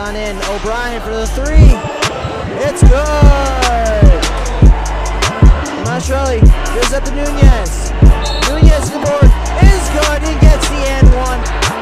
on in. O'Brien for the three. It's good. Mastrelli gives up to Nunez. Nunez to the board. It is good. He gets the and one.